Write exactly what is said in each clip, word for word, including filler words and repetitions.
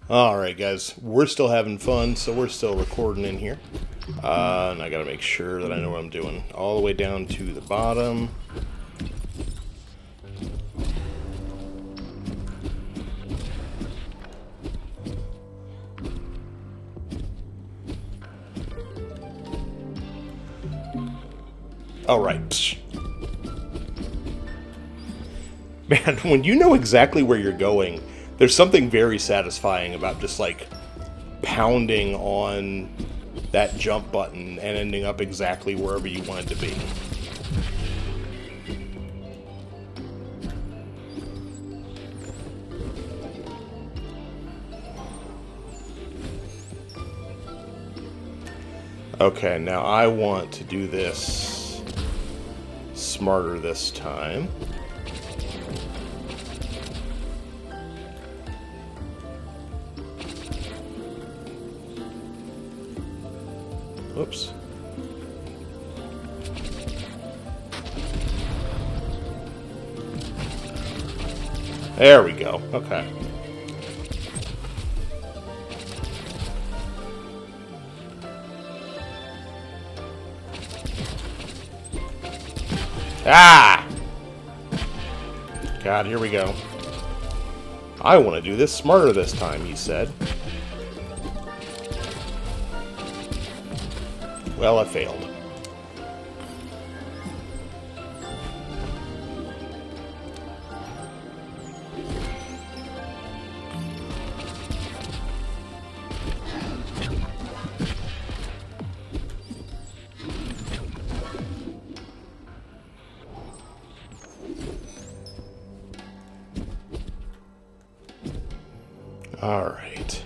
Alright guys, we're still having fun, so we're still recording in here. Uh, and I gotta make sure that I know what I'm doing. All the way down to the bottom. Alright. Man, when you know exactly where you're going, there's something very satisfying about just like pounding on that jump button and ending up exactly wherever you want it to be. Okay, now I want to do this smarter this time. Whoops. There we go. Okay. Ah! God, here we go. I want to do this smarter this time, he said. Well, I failed. All right.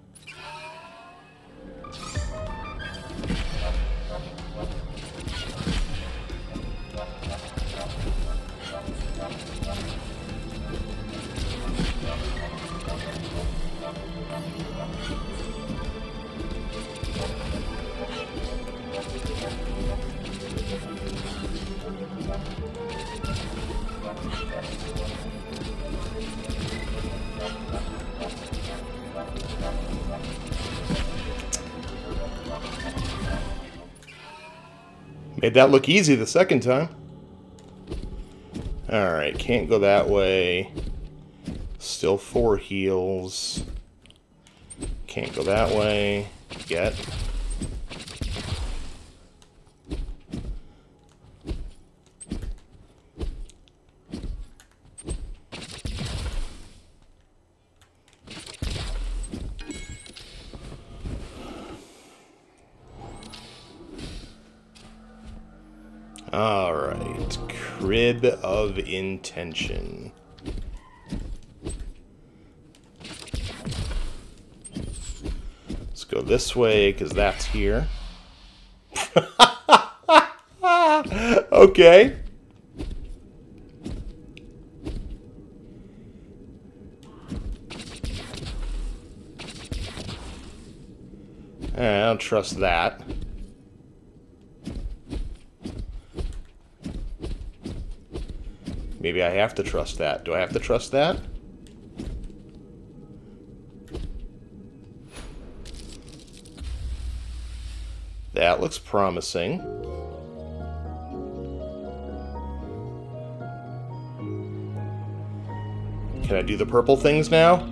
Made that look easy the second time. Alright, can't go that way. Still four heals. Can't go that way yet. Alright, Crib of Intention. Let's go this way, because that's here. Okay. I don't trust that. Maybe I have to trust that. Do I have to trust that? That looks promising. Can I do the purple things now?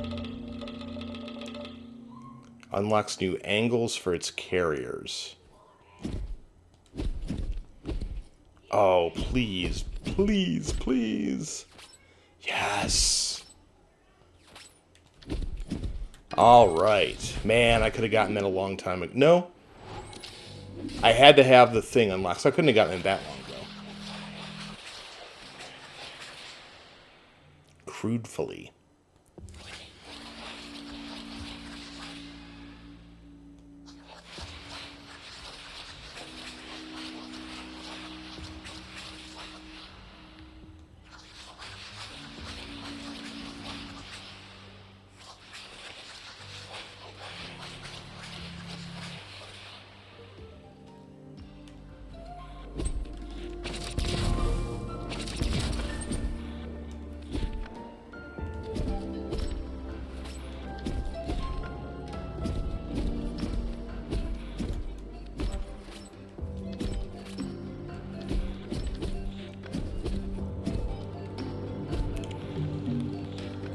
Unlocks new angles for its carriers. Oh, please. Please, please. Yes. Alright. Man, I could have gotten that a long time ago. No. I had to have the thing unlocked, so I couldn't have gotten it that long ago. Crudefully.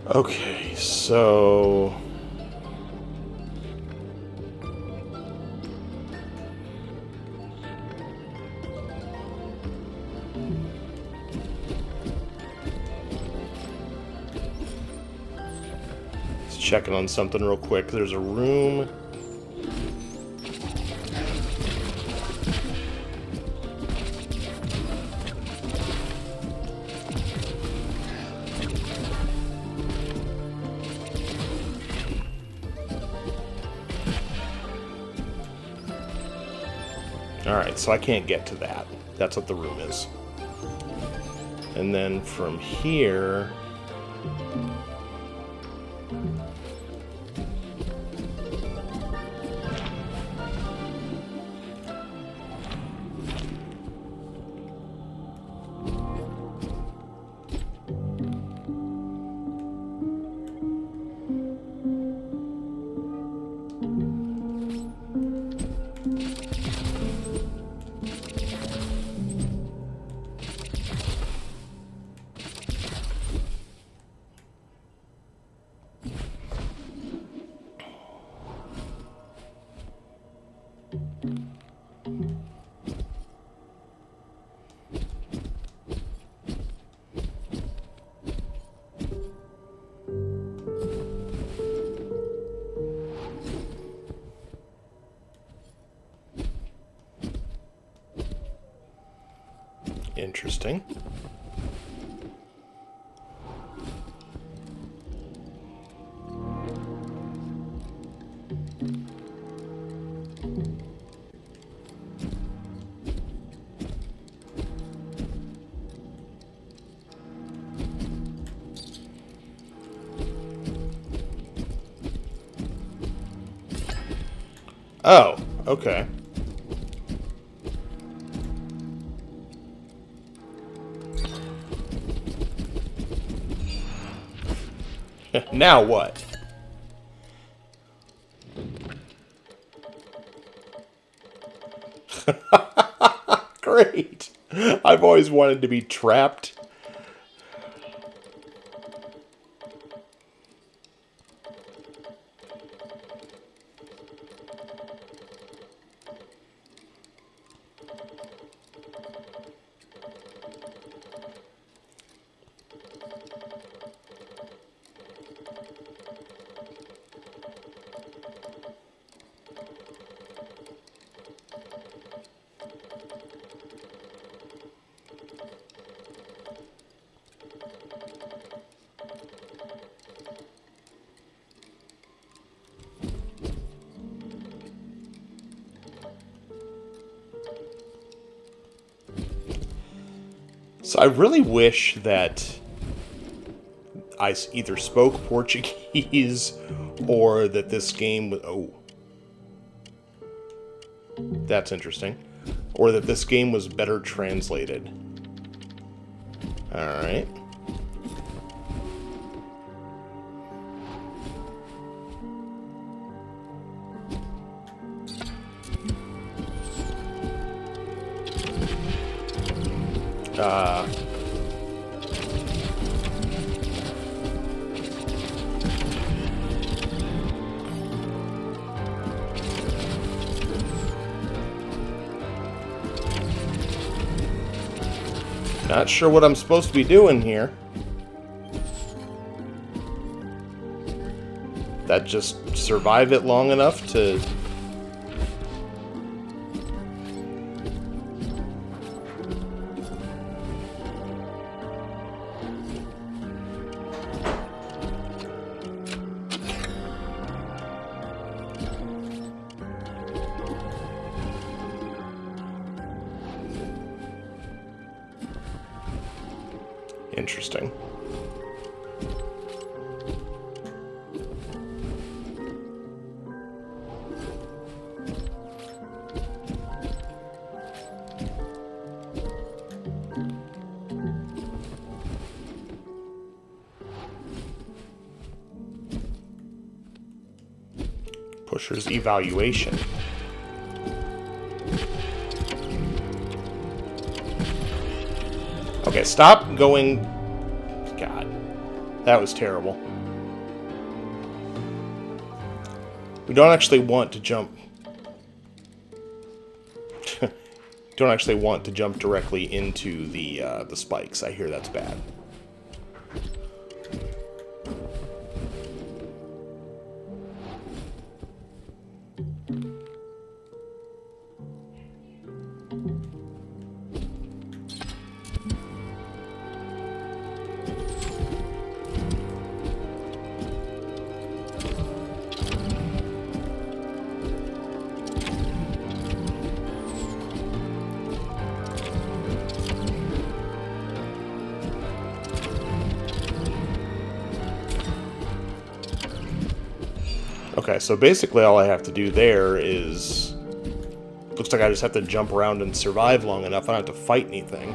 Okay, so... Just checking on something real quick. There's a room... Alright, so I can't get to that. That's what the room is. And then from here... Interesting. Oh, okay. Now what? Great. I've always wanted to be trapped. So I really wish that I either spoke Portuguese or that this game was... Oh. That's interesting. Or that this game was better translated. Alright. Uh, not sure what I'm supposed to be doing here. That just survive it long enough to... Interesting. Pusher's evaluation. Okay, stop going... God, that was terrible. We don't actually want to jump... don't actually want to jump directly into the, uh, the spikes. I hear that's bad. Okay, so basically all I have to do there is... Looks like I just have to jump around and survive long enough. I don't have to fight anything.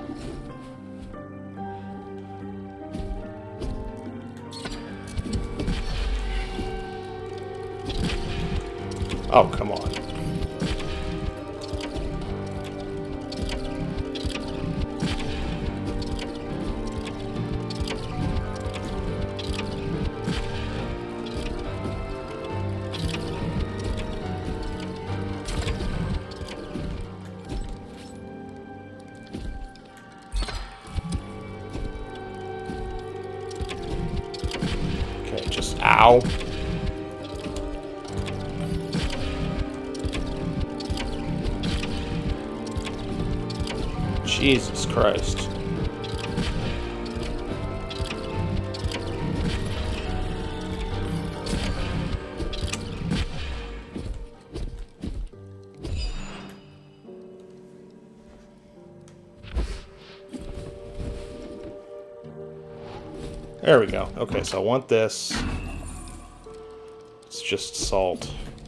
Oh, come on. Ow. Jesus Christ. There we go. Okay, so I want this. It's just salt.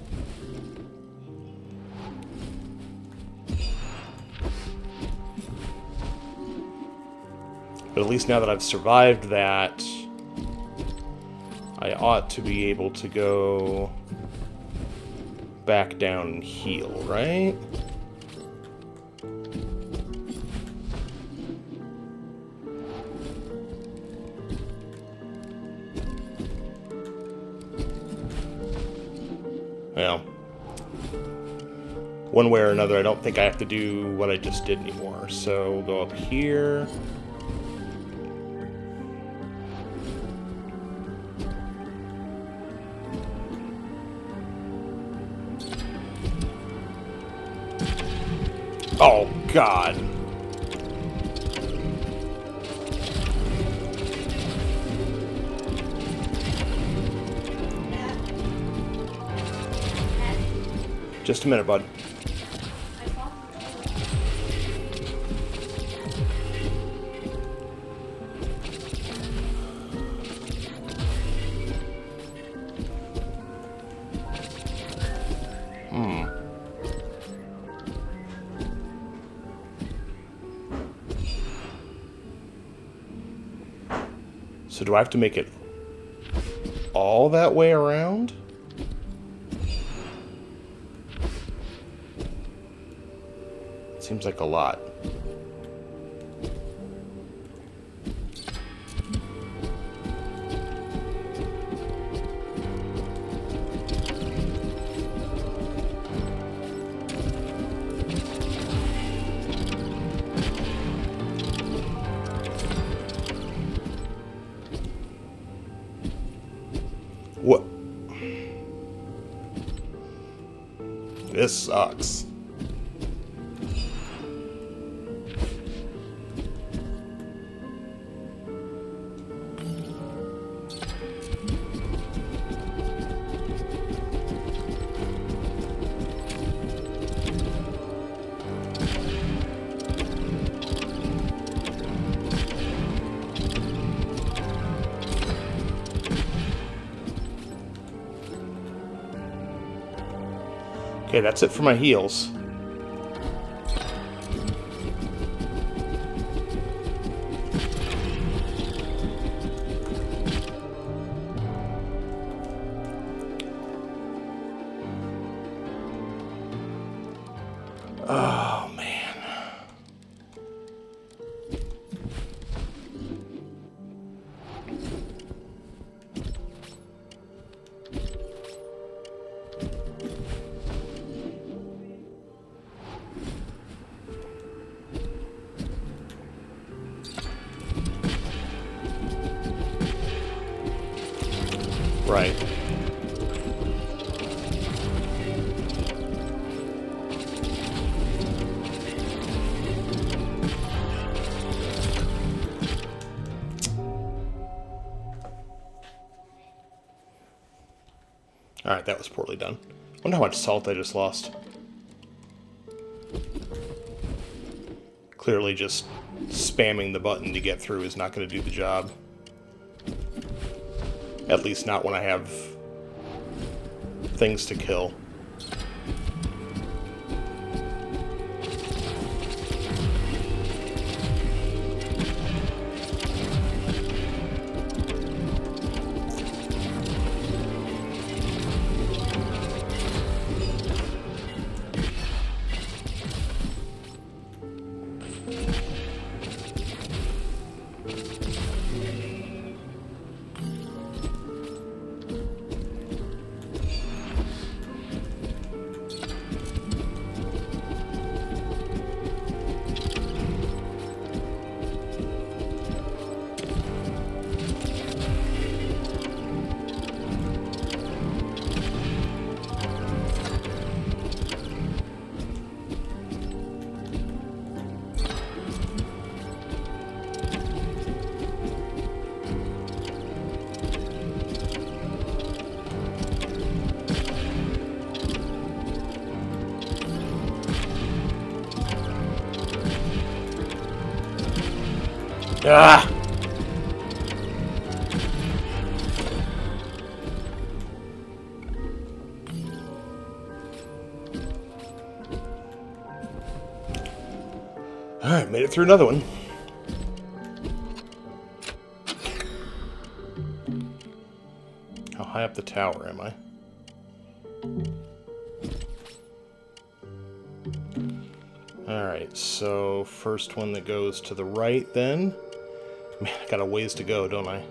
But at least now that I've survived that, I ought to be able to go back down and heal, right? Well, one way or another, I don't think I have to do what I just did anymore. So we'll go up here. Oh, God. Just a minute, bud. Hmm. So do I have to make it all that way around? Seems like a lot. What? This sucks. Okay, that's it for my heals. Oh, man. Alright. Alright, that was poorly done. I wonder how much salt I just lost. Clearly just spamming the button to get through is not going to do the job. At least not when I have things to kill. Ah! Alright, made it through another one. How high up the tower am I? Alright, so first one that goes to the right then. Man, I got a ways to go, don't I?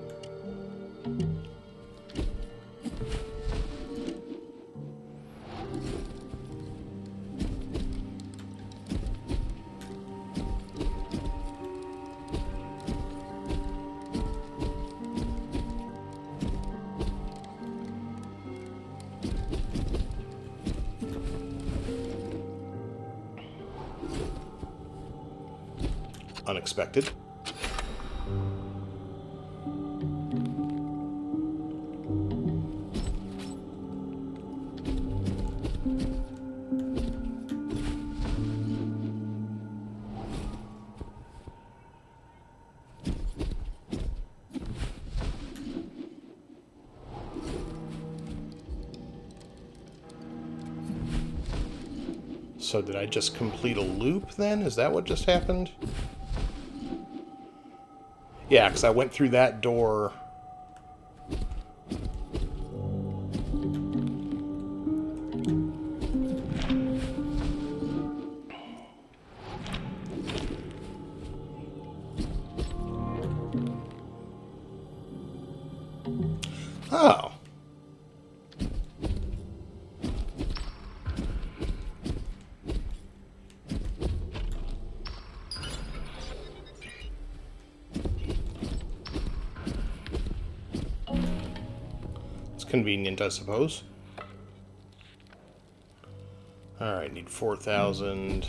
Unexpected. So did I just complete a loop then? Is that what just happened? Yeah, because I went through that door. Oh. Convenient, I suppose. Alright, need four thousand.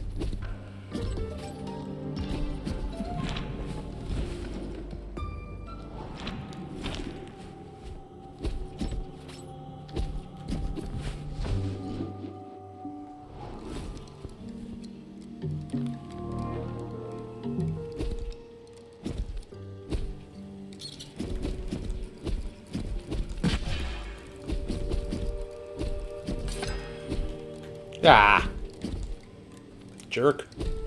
Ah! Jerk.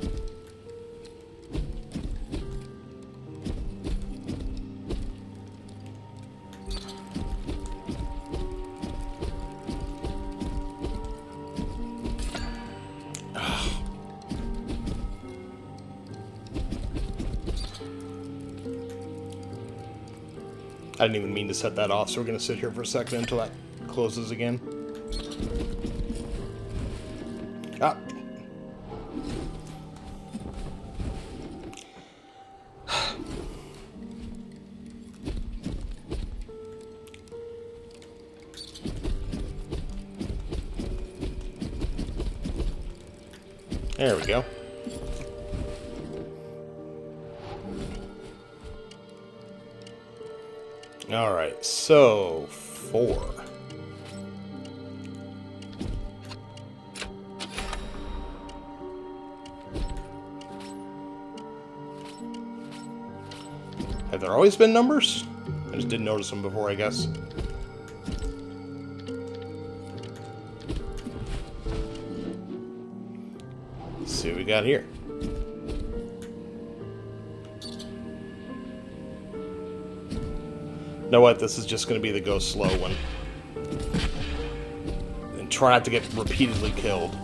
I didn't even mean to set that off, so we're going to sit here for a second until that closes again. Ah. There we go. Alright, so four. Have there always been numbers? I just didn't notice them before, I guess. Let's see what we got here. You know what? This is just going to be the go slow one. And try not to get repeatedly killed.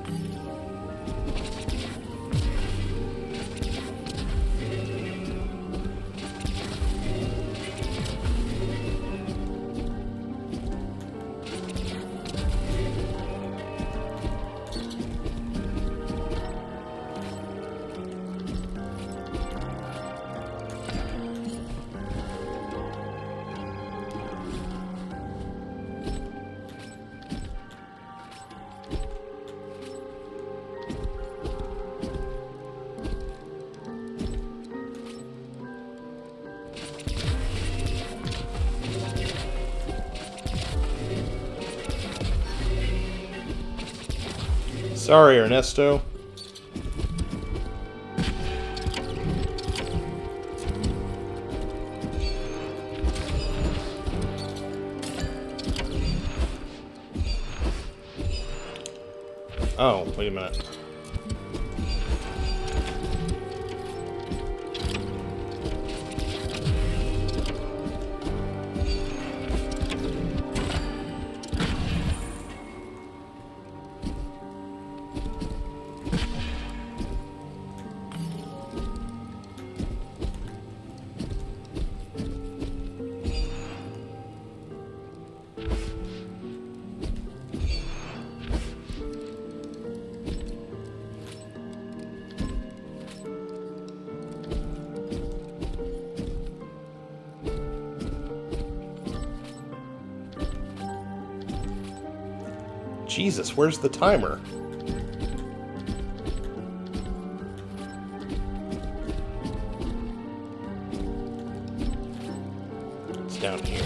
Sorry, Ernesto. Oh, wait a minute. Jesus, where's the timer? It's down here.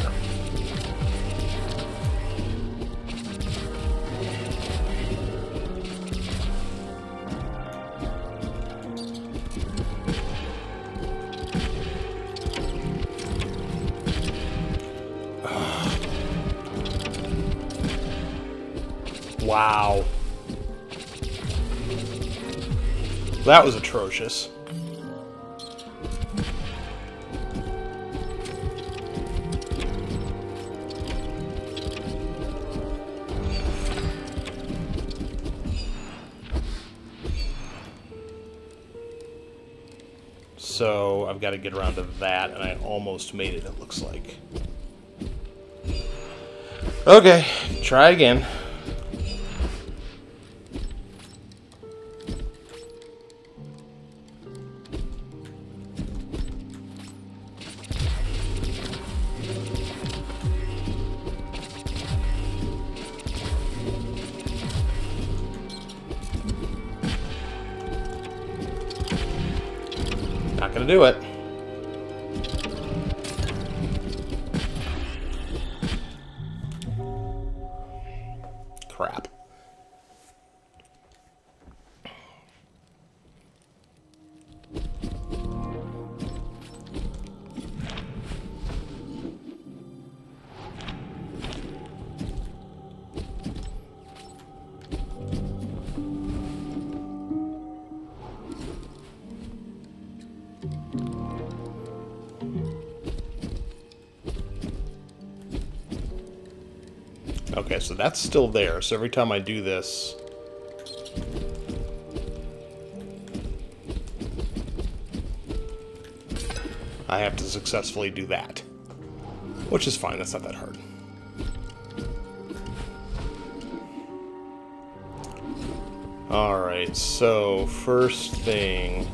Wow. That was atrocious. So I've got to get around to that, and I almost made it, it looks like. Okay, try again. Not gonna do it. Crap. Okay, so that's still there. So every time I do this, I have to successfully do that. Which is fine, that's not that hard. Alright, so first thing...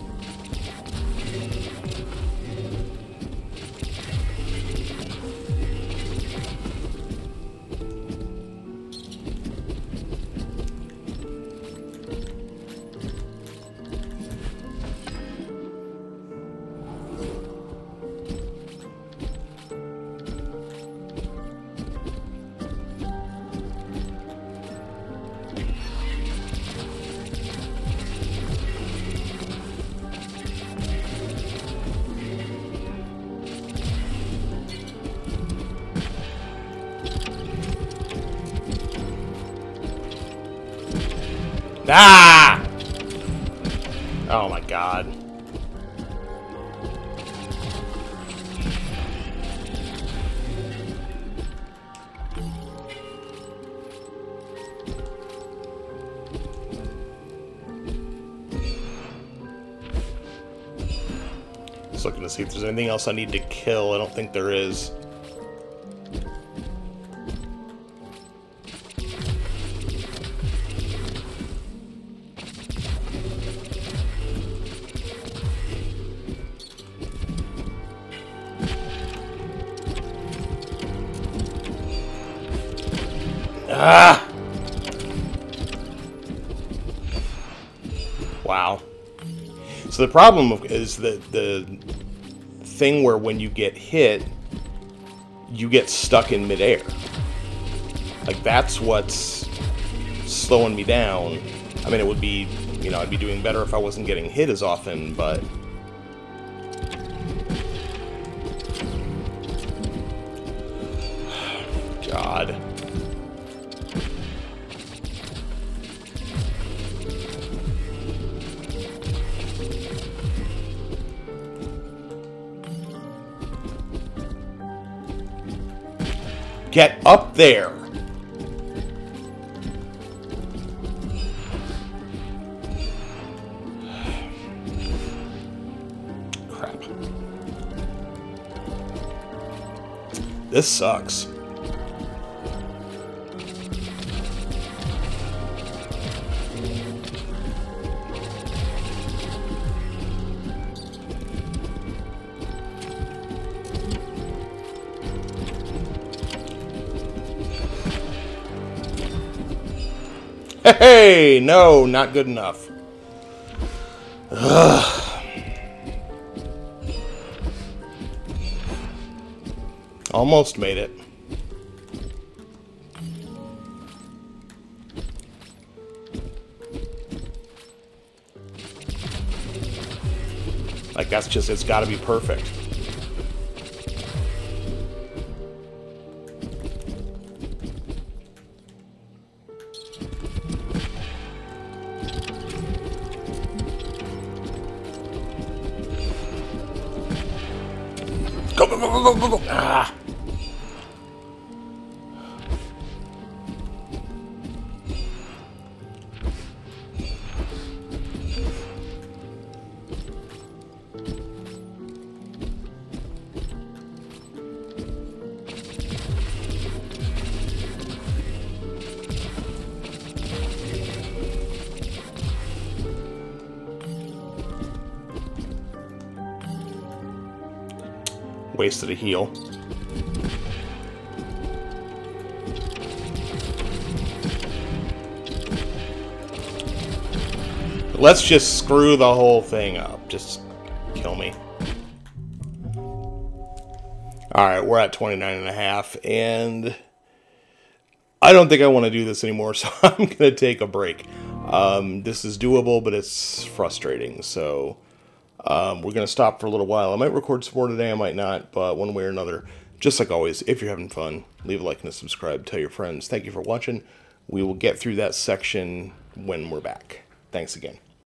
Ah! Oh my god. Just looking to see if there's anything else I need to kill. I don't think there is. Ah! Wow. So the problem is that the thing where when you get hit, you get stuck in midair. Like, that's what's slowing me down. I mean, it would be, you know, I'd be doing better if I wasn't getting hit as often, but... God. Get up there! Crap. This sucks. Hey, no, not good enough. Ugh. Almost made it. Like, that's just, it's got to be perfect. Go, go, go, go, go, go. Ah. Wasted a heal. Let's just screw the whole thing up. Just kill me. Alright, we're at twenty-nine and a half, and I don't think I want to do this anymore, so I'm going to take a break. Um, this is doable, but it's frustrating, so um, we're going to stop for a little while. I might record some more today, I might not, but one way or another, just like always, if you're having fun, leave a like and a subscribe, tell your friends. Thank you for watching. We will get through that section when we're back. Thanks again.